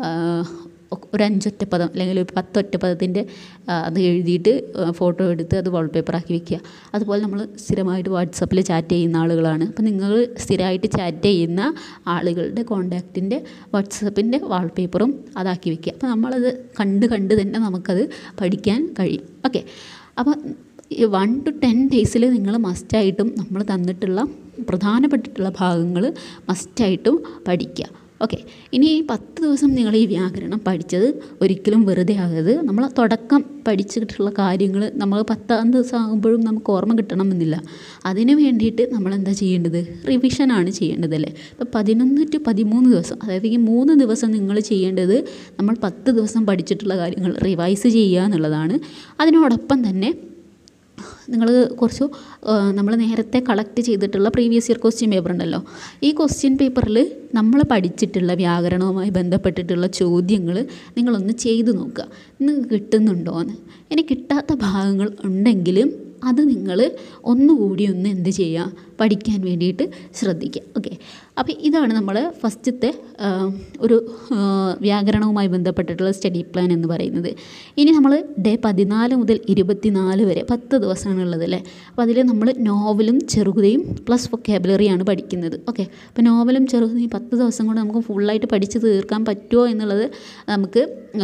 ഒരു അഞ്ചൊറ്റപ്പദം അല്ലെങ്കിൽ ഒരു പത്തൊറ്റപ്പദത്തിൻ്റെ അത് എഴുതിയിട്ട് ഫോട്ടോ എടുത്ത് അത് വാൾപേപ്പറാക്കി വെക്കുക. അതുപോലെ നമ്മൾ സ്ഥിരമായിട്ട് വാട്സപ്പിൽ ചാറ്റ് ചെയ്യുന്ന ആളുകളാണ്. അപ്പോൾ നിങ്ങൾ സ്ഥിരമായിട്ട് ചാറ്റ് ചെയ്യുന്ന ആളുകളുടെ കോണ്ടാക്റ്റിൻ്റെ വാട്സപ്പിൻ്റെ വാൾപേപ്പറും അതാക്കി വെക്കുക. അപ്പോൾ നമ്മളത് കണ്ട് കണ്ട് തന്നെ നമുക്കത് പഠിക്കാൻ കഴിയും. ഓക്കെ, അപ്പോൾ വൺ ടു ടെൻ ഡേയ്സിൽ നിങ്ങൾ മസ്റ്റായിട്ടും നമ്മൾ തന്നിട്ടുള്ള പ്രധാനപ്പെട്ടിട്ടുള്ള ഭാഗങ്ങൾ മസ്റ്റായിട്ടും പഠിക്കുക. ഓക്കെ, ഇനി ഈ പത്ത് ദിവസം നിങ്ങൾ ഈ വ്യാകരണം പഠിച്ചത് ഒരിക്കലും വെറുതെ ആകരുത്. നമ്മൾ തുടക്കം പഠിച്ചിട്ടുള്ള കാര്യങ്ങൾ നമ്മൾ പത്താം ദിവസം ആകുമ്പോഴും നമുക്ക് ഓർമ്മ കിട്ടണമെന്നില്ല. അതിന് വേണ്ടിയിട്ട് നമ്മൾ എന്താ ചെയ്യേണ്ടത്? റിവിഷനാണ് ചെയ്യേണ്ടത് അല്ലേ. ഇപ്പോൾ പതിനൊന്ന് ടു പതിമൂന്ന് ദിവസം, അതായത് ഈ മൂന്ന് ദിവസം നിങ്ങൾ ചെയ്യേണ്ടത് നമ്മൾ പത്ത് ദിവസം പഠിച്ചിട്ടുള്ള കാര്യങ്ങൾ റിവൈസ് ചെയ്യുക എന്നുള്ളതാണ്. അതിനോടൊപ്പം തന്നെ നിങ്ങൾ കുറച്ച് നമ്മൾ നേരത്തെ കളക്ട് ചെയ്തിട്ടുള്ള പ്രീവിയസ് ഇയർ ക്വസ്റ്റ്യൻ പേപ്പർ ഉണ്ടല്ലോ, ഈ ക്വസ്റ്റ്യൻ പേപ്പറിൽ നമ്മൾ പഠിച്ചിട്ടുള്ള വ്യാകരണവുമായി ബന്ധപ്പെട്ടിട്ടുള്ള ചോദ്യങ്ങൾ നിങ്ങളൊന്ന് ചെയ്തു നോക്കുക, നിങ്ങൾക്ക് കിട്ടുന്നുണ്ടോ എന്ന്. ഇനി കിട്ടാത്ത ഭാഗങ്ങൾ ഉണ്ടെങ്കിലും അത് നിങ്ങൾ ഒന്നുകൂടി ഒന്ന് എന്ത് ചെയ്യുക, പഠിക്കാൻ വേണ്ടിയിട്ട് ശ്രദ്ധിക്കുക. ഓക്കെ, അപ്പോൾ ഇതാണ് നമ്മൾ ഫസ്റ്റത്തെ ഒരു വ്യാകരണവുമായി ബന്ധപ്പെട്ടിട്ടുള്ള സ്റ്റഡി പ്ലാൻ എന്ന് പറയുന്നത്. ഇനി നമ്മൾ ഡേ പതിനാല് മുതൽ ഇരുപത്തിനാല് വരെ പത്ത് ദിവസമാണ് ഉള്ളത് അല്ലേ. അപ്പോൾ അതിൽ നമ്മൾ നോവലും ചെറുകഥയും പ്ലസ് വൊക്കാബുലറിയാണ് പഠിക്കുന്നത്. ഓക്കെ, അപ്പോൾ നോവലും ചെറുകഥയും പത്ത് ദിവസം കൊണ്ട് നമുക്ക് ഫുള്ളായിട്ട് പഠിച്ച് തീർക്കാൻ പറ്റുമോ എന്നുള്ളത് നമുക്ക്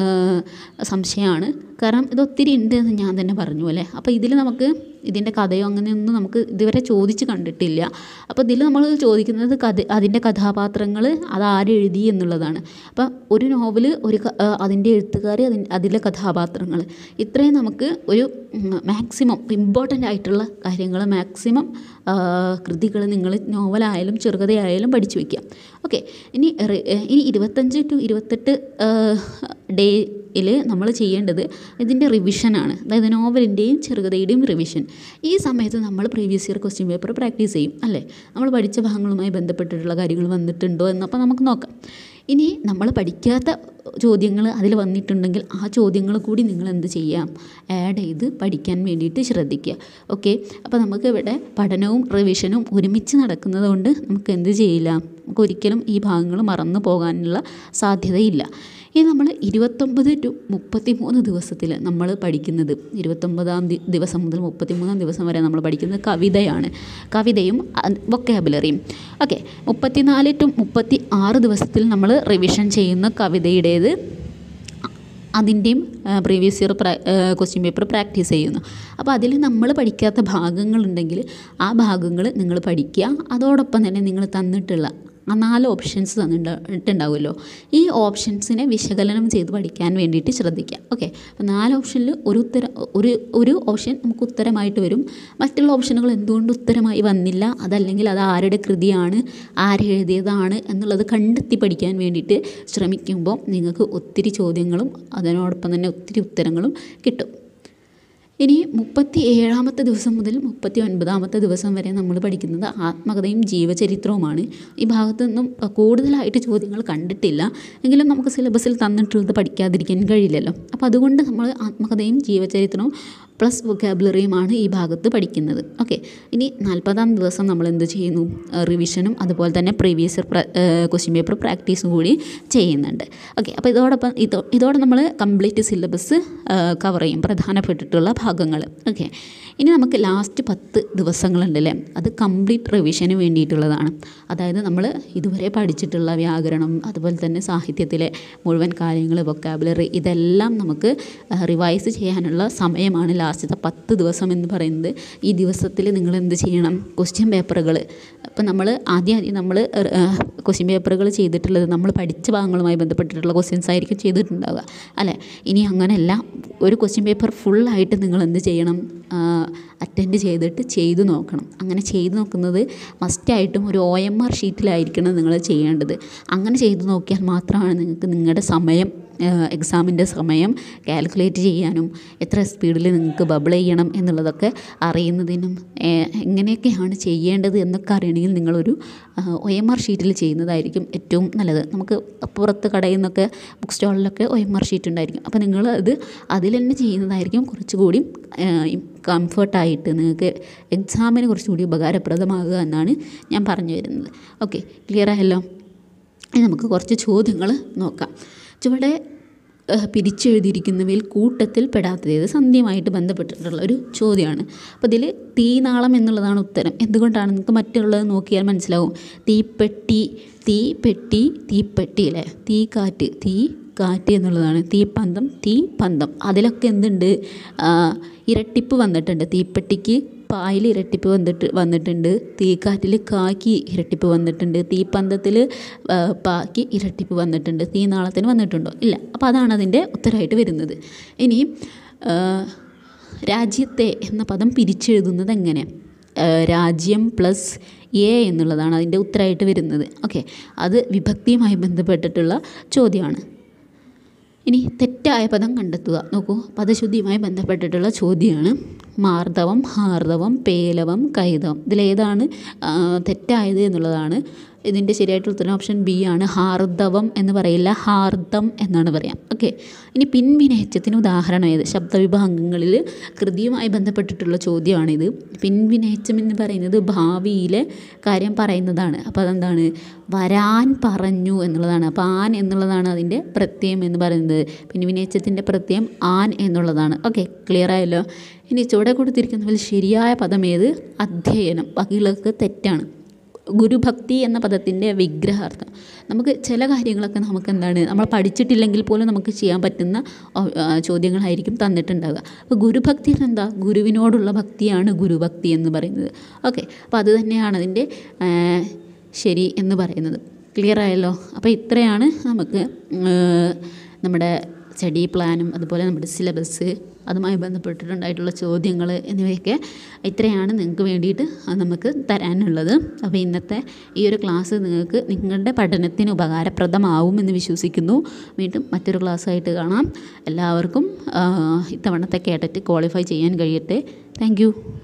സംശയമാണ്. കാരണം ഇതൊത്തിരി ഉണ്ട് എന്ന് ഞാൻ തന്നെ പറഞ്ഞു അല്ലേ. അപ്പോൾ ഇതിൽ നമുക്ക് ഇതിൻ്റെ കഥയോ അങ്ങനെയൊന്നും നമുക്ക് ഇതുവരെ ചോദിച്ച് കണ്ടിട്ടില്ല. അപ്പോൾ ഇതിൽ നമ്മൾ ചോദിക്കുന്നത് കഥ, അതിൻ്റെ കഥാപാത്രങ്ങൾ, അതാരെഴുതി എന്നുള്ളതാണ്. അപ്പം ഒരു നോവൽ, ഒരു അതിൻ്റെ എഴുത്തുകാർ, അതിൻ്റെ അതിലെ കഥാപാത്രങ്ങൾ, ഇത്രയും നമുക്ക് ഒരു മാക്സിമം ഇമ്പോർട്ടൻ്റ് ആയിട്ടുള്ള കാര്യങ്ങൾ മാക്സിമം കൃതികൾ നിങ്ങൾ നോവലായാലും ചെറുകഥയായാലും പഠിച്ചു വയ്ക്കുക. ഓക്കെ, ഇനി ഇനി ഇരുപത്തഞ്ച് ടു ഇരുപത്തെട്ട് ഡേയിൽ നമ്മൾ ചെയ്യേണ്ടത് ഇതിൻ്റെ റിവിഷനാണ്. അതായത് നോവലിൻ്റെയും ചെറുകഥയുടെയും റിവിഷൻ. ഈ സമയത്ത് നമ്മൾ previous year question paper practice ചെയ്യും അല്ലേ. നമ്മൾ പഠിച്ച ഭാഗങ്ങളുമായി ബന്ധപ്പെട്ടിട്ടുള്ള കാര്യങ്ങൾ വന്നിട്ടുണ്ടോ എന്നപ്പോൾ നമുക്ക് നോക്കാം. ഇനി നമ്മൾ പഠിക്കാത്ത ചോദ്യങ്ങൾ അതിൽ വന്നിട്ടുണ്ടെങ്കിൽ ആ ചോദ്യങ്ങൾ കൂടി നിങ്ങൾ എന്ത് ചെയ്യാം, ആഡ് ചെയ്ത് പഠിക്കാൻ വേണ്ടിയിട്ട് ശ്രദ്ധിക്കുക. ഓക്കെ, അപ്പോൾ നമുക്ക് ഇവിടെ പഠനവും റിവിഷനും ഒരുമിച്ച് നടക്കുന്നത് കൊണ്ട് നമുക്ക് എന്ത് ചെയ്യില്ല, നമുക്ക് ഒരിക്കലും ഈ ഭാഗങ്ങൾ മറന്നു പോകാനുള്ള സാധ്യതയില്ല. ഇനി നമ്മൾ ഇരുപത്തൊമ്പത് ടു മുപ്പത്തി മൂന്ന് ദിവസത്തിൽ നമ്മൾ പഠിക്കുന്നത്, ഇരുപത്തൊമ്പതാം ദിവസം മുതൽ മുപ്പത്തി മൂന്നാം ദിവസം വരെ നമ്മൾ പഠിക്കുന്നത് കവിതയാണ്, കവിതയും വൊക്കാബുലറിയും. ഓക്കെ, മുപ്പത്തിനാല് ടു മുപ്പത്തി ആറ് ദിവസത്തിൽ നമ്മൾ റിവിഷൻ ചെയ്യുന്ന കവിതയുടേത്, അതിൻ്റെയും previous year question paper practice ചെയ്യുന്നു. അപ്പോൾ അതിൽ നമ്മൾ പഠിക്കാത്ത ഭാഗങ്ങളുണ്ടെങ്കിൽ ആ ഭാഗങ്ങൾ നിങ്ങൾ പഠിക്കുക. അതോടൊപ്പം തന്നെ നിങ്ങൾ തന്നിട്ടുള്ള ആ നാല് ഓപ്ഷൻസ് തന്നിട്ടുണ്ടാവുമല്ലോ, ഈ ഓപ്ഷൻസിനെ വിശകലനം ചെയ്ത് പഠിക്കാൻ വേണ്ടിയിട്ട് ശ്രദ്ധിക്കുക. ഓക്കെ, അപ്പോൾ നാല് ഓപ്ഷനിൽ ഒരു ഉത്തരം ഒരു ഒരു ഓപ്ഷൻ നമുക്ക് ഉത്തരമായിട്ട് വരും. മറ്റുള്ള ഓപ്ഷനുകൾ എന്തുകൊണ്ട് ഉത്തരമായി വന്നില്ല, അതല്ലെങ്കിൽ അത് ആരുടെ കൃതിയാണ്, ആരെഴുതിയതാണ് എന്നുള്ളത് കണ്ടെത്തി പഠിക്കാൻ വേണ്ടിയിട്ട് ശ്രമിക്കുമ്പോൾ നിങ്ങൾക്ക് ഒത്തിരി ചോദ്യങ്ങളും അതിനോടൊപ്പം തന്നെ ഒത്തിരി ഉത്തരങ്ങളും കിട്ടും. ഇനി മുപ്പത്തി ഏഴാമത്തെ ദിവസം മുതൽ മുപ്പത്തി ഒൻപതാമത്തെ ദിവസം വരെ നമ്മൾ പഠിക്കുന്നത് ആത്മകഥയും ജീവചരിത്രവുമാണ്. ഈ ഭാഗത്തു നിന്നും കൂടുതലായിട്ട് ചോദ്യങ്ങൾ കണ്ടിട്ടില്ല, എങ്കിലും നമുക്ക് സിലബസിൽ തന്നിട്ടുള്ളത് പഠിക്കാതിരിക്കാൻ കഴിയില്ലല്ലോ. അപ്പോൾ അതുകൊണ്ട് നമ്മൾ ആത്മകഥയും ജീവചരിത്രവും പ്ലസ് വൊക്കാബുലറിയുമാണ് ഈ ഭാഗത്ത് പഠിക്കുന്നത്. ഓക്കെ, ഇനി നാൽപ്പതാം ദിവസം നമ്മൾ എന്ത് ചെയ്യുന്നു, റിവിഷനും അതുപോലെ തന്നെ പ്രീവിയസ് ക്വസ്റ്റ്യൻ പേപ്പർ പ്രാക്ടീസും കൂടി ചെയ്യുന്നുണ്ട്. ഓക്കെ, അപ്പോൾ ഇതോടൊപ്പം ഇതോ ഇതോടെ നമ്മൾ കംപ്ലീറ്റ് സിലബസ് കവർ ചെയ്യും, പ്രധാനപ്പെട്ടിട്ടുള്ള ഭാഗങ്ങൾ. ഓക്കെ, ഇനി നമുക്ക് ലാസ്റ്റ് പത്ത് ദിവസങ്ങളുണ്ടല്ലേ, അത് കംപ്ലീറ്റ് റിവിഷന് വേണ്ടിയിട്ടുള്ളതാണ്. അതായത് നമ്മൾ ഇതുവരെ പഠിച്ചിട്ടുള്ള വ്യാകരണം അതുപോലെ തന്നെ സാഹിത്യത്തിലെ മുഴുവൻ കാര്യങ്ങൾ, വൊക്കാബുലറി, ഇതെല്ലാം നമുക്ക് റിവൈസ് ചെയ്യാനുള്ള സമയമാണ് ലാസ്റ്റത്തെ പത്ത് ദിവസം എന്ന് പറയുന്നത്. ഈ ദിവസത്തിൽ നിങ്ങൾ എന്ത് ചെയ്യണം, ക്വസ്റ്റ്യൻ പേപ്പറുകൾ, ഇപ്പം നമ്മൾ ആദ്യം ആദ്യം നമ്മൾ ക്വസ്റ്റ്യൻ പേപ്പറുകൾ ചെയ്തിട്ടുള്ളത് നമ്മൾ പഠിച്ച ഭാഗങ്ങളുമായി ബന്ധപ്പെട്ടിട്ടുള്ള ക്വസ്റ്റ്യൻസ് ആയിരിക്കും ചെയ്തിട്ടുണ്ടാവുക അല്ലേ. ഇനി അങ്ങനെയല്ല, ഒരു ക്വസ്റ്റ്യൻ പേപ്പർ ഫുള്ളായിട്ട് നിങ്ങൾ എന്ത് ചെയ്യണം, അറ്റൻഡ് ചെയ്തിട്ട് ചെയ്തു നോക്കണം. അങ്ങനെ ചെയ്തു നോക്കുന്നത് മസ്റ്റായിട്ടും ഒരു ഒ എം ആർ ഷീറ്റിലായിരിക്കണം നിങ്ങൾ ചെയ്യേണ്ടത്. അങ്ങനെ ചെയ്തു നോക്കിയാൽ മാത്രമാണ് നിങ്ങൾക്ക് നിങ്ങളുടെ സമയം, എക്സാമിൻ്റെ സമയം കാൽക്കുലേറ്റ് ചെയ്യാനും എത്ര സ്പീഡിൽ നിങ്ങൾക്ക് ബബിൾ ചെയ്യണം എന്നുള്ളതൊക്കെ അറിയുന്നതിനും എങ്ങനെയൊക്കെയാണ് ചെയ്യേണ്ടത് എന്നൊക്കെ അറിയണമെങ്കിൽ നിങ്ങളൊരു ഒ എം ആർ ഷീറ്റിൽ ചെയ്യുന്നതായിരിക്കും ഏറ്റവും നല്ലത്. നമുക്ക് പുറത്ത് കടയിൽ നിന്നൊക്കെ ബുക്ക് സ്റ്റോളിലൊക്കെ ഒ എം ആർ ഷീറ്റ് ഉണ്ടായിരിക്കും. അപ്പോൾ നിങ്ങൾ അത് അതിൽ തന്നെ ചെയ്യുന്നതായിരിക്കും കുറച്ചുകൂടി കംഫർട്ടായിട്ട് നിങ്ങൾക്ക് എക്സാമിന് കുറച്ചുകൂടി ഉപകാരപ്രദമാകുക എന്നാണ് ഞാൻ പറഞ്ഞു വരുന്നത്. ഓക്കെ, ക്ലിയർ ആയല്ലോ. ഇനി നമുക്ക് കുറച്ച് ചോദ്യങ്ങൾ നോക്കാം. ചുവടെ പിരിച്ചെഴുതിയിരിക്കുന്നവയിൽ കൂട്ടത്തിൽ പെടാത്തത് സന്ധ്യയുമായിട്ട് ബന്ധപ്പെട്ടിട്ടുള്ള ഒരു ചോദ്യമാണ്. അപ്പോൾ ഇതിൽ തീനാളം എന്നുള്ളതാണ് ഉത്തരം. എന്തുകൊണ്ടാണ് നിങ്ങൾക്ക് മറ്റുള്ളത് നോക്കിയാൽ മനസ്സിലാവും. തീപ്പെട്ടി, തീപ്പെട്ടി, തീപ്പെട്ടി അല്ലേ, തീ കാറ്റ്, തീ കാറ്റ് എന്നുള്ളതാണ്. തീപ്പന്തം, തീ പന്തം, അതിലൊക്കെ എന്തുണ്ട്, ഇരട്ടിപ്പ് വന്നിട്ടുണ്ട്. തീപ്പെട്ടിക്ക് പായിൽ ഇരട്ടിപ്പ് വന്നിട്ട് വന്നിട്ടുണ്ട് തീക്കാറ്റിൽ കാക്കി ഇരട്ടിപ്പ് വന്നിട്ടുണ്ട്, തീപ്പന്തത്തിൽ പാക്കി ഇരട്ടിപ്പ് വന്നിട്ടുണ്ട്, തീനാളത്തിന് വന്നിട്ടുണ്ടോ ഇല്ല. അപ്പോൾ അതാണ് അതിൻ്റെ ഉത്തരമായിട്ട് വരുന്നത്. ഇനി രാജ്യത്തെ എന്ന പദം പിരിച്ചെഴുതുന്നത് എങ്ങനെ, രാജ്യം പ്ലസ് എ എന്നുള്ളതാണ് അതിൻ്റെ ഉത്തരമായിട്ട് വരുന്നത്. ഓക്കെ, അത് വിഭക്തിയുമായി ബന്ധപ്പെട്ടിട്ടുള്ള ചോദ്യമാണ്. ഇനി തെറ്റായ പദം കണ്ടെത്തുക. നോക്കൂ, പദശുദ്ധിയുമായി ബന്ധപ്പെട്ടിട്ടുള്ള ചോദ്യമാണ്. മാർദ്ദവം, ഹാർദവം, പേലവം, കൈതവം, ഇതിലേതാണ് തെറ്റായത് എന്നുള്ളതാണ്. ഇതിൻ്റെ ശരിയായിട്ടുള്ള ഉത്തരം ഓപ്ഷൻ ബി ആണ്. ഹാർദവം എന്ന് പറയില്ല, ഹാർദം എന്നാണ് പറയാം. ഓക്കെ, ഇനി പിൻവിനയച്ചത്തിന് ഉദാഹരണം ഏത്? ശബ്ദവിഭാഗങ്ങളിൽ കൃതിയുമായി ബന്ധപ്പെട്ടിട്ടുള്ള ചോദ്യമാണിത്. പിൻവിനയച്ചം എന്ന് പറയുന്നത് ഭാവിയിലെ കാര്യം പറയുന്നതാണ്. അപ്പോൾ അതെന്താണ്, വരാൻ പറഞ്ഞു എന്നുള്ളതാണ്. അപ്പോൾ ആൻ എന്നുള്ളതാണ് അതിൻ്റെ പ്രത്യയം എന്ന് പറയുന്നത്. പിൻവിനയച്ചത്തിൻ്റെ പ്രത്യയം ആൻ എന്നുള്ളതാണ്. ഓക്കെ, ക്ലിയർ ആയല്ലോ. ഇനി ചുവടെ കൊടുത്തിരിക്കുന്നതിൽ ശരിയായ പദം ഏത്? അധ്യയനം. ബാക്കിയുള്ളതൊക്കെ തെറ്റാണ്. ഗുരുഭക്തി എന്ന പദത്തിൻ്റെ വിഗ്രഹാർത്ഥം. നമുക്ക് ചില കാര്യങ്ങളൊക്കെ നമുക്ക് എന്താണ്, നമ്മൾ പഠിച്ചിട്ടില്ലെങ്കിൽ പോലും നമുക്ക് ചെയ്യാൻ പറ്റുന്ന ചോദ്യങ്ങളായിരിക്കും തന്നിട്ടുണ്ടാവുക. അപ്പോൾ ഗുരുഭക്തി എന്താ, ഗുരുവിനോടുള്ള ഭക്തിയാണ് ഗുരുഭക്തി എന്ന് പറയുന്നത്. ഓക്കെ, അപ്പോൾ അത് തന്നെയാണ് അതിൻ്റെ ശരി എന്ന് പറയുന്നത്. ക്ലിയർ ആയല്ലോ. അപ്പോൾ ഇത്രയാണ് നമുക്ക് നമ്മുടെ സ്റ്റഡി പ്ലാനും അതുപോലെ നമ്മുടെ സിലബസ് അതുമായി ബന്ധപ്പെട്ടിട്ടുണ്ടായിട്ടുള്ള ചോദ്യങ്ങൾ എന്നിവയൊക്കെ ഇത്രയാണ് നിങ്ങൾക്ക് വേണ്ടിയിട്ട് നമുക്ക് തരാനുള്ളത്. അപ്പോൾ ഇന്നത്തെ ഈ ഒരു ക്ലാസ് നിങ്ങൾക്ക് നിങ്ങളുടെ പഠനത്തിന് ഉപകാരപ്രദമാവുമെന്ന് വിശ്വസിക്കുന്നു. വീണ്ടും മറ്റൊരു ക്ലാസ്സായിട്ട് കാണാം. എല്ലാവർക്കും ഇത്തവണത്തെ കേട്ടറ്റ് ക്വാളിഫൈ ചെയ്യാൻ കഴിയട്ടെ. Thank U.